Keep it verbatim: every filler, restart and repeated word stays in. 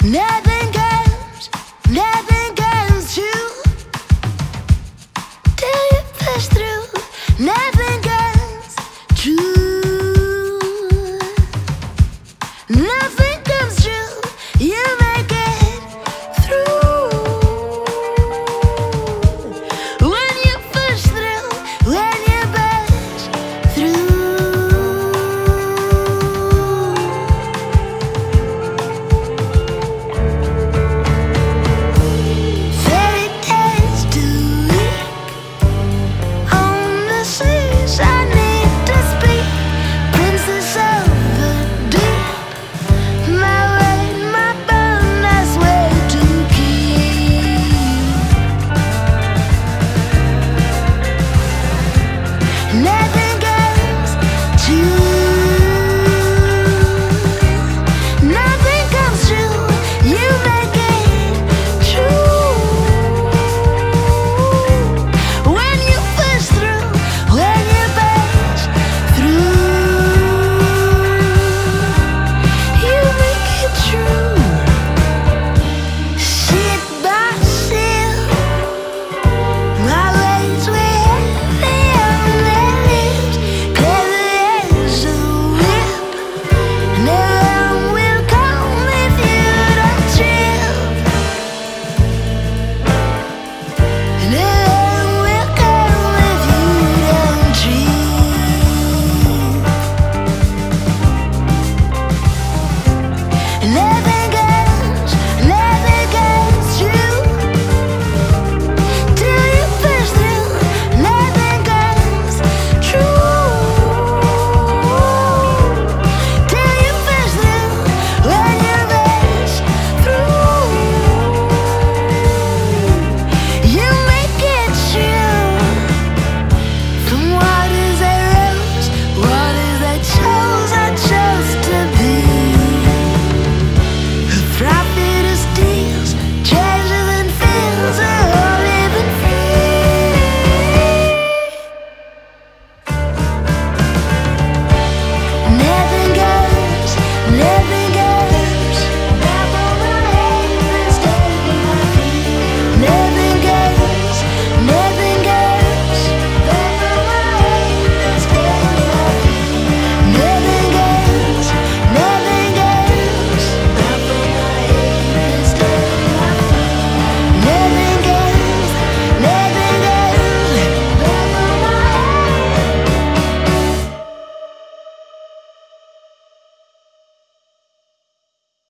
Nothing comes, nothing comes true till you push through. Nothing comes true. Nothing comes true. You make it through. When you push through, when you push through. Fairy tales to weep on the seas. I need to speak, princess of the deep. My weight, my bone, that's way to keep. Nothing comes to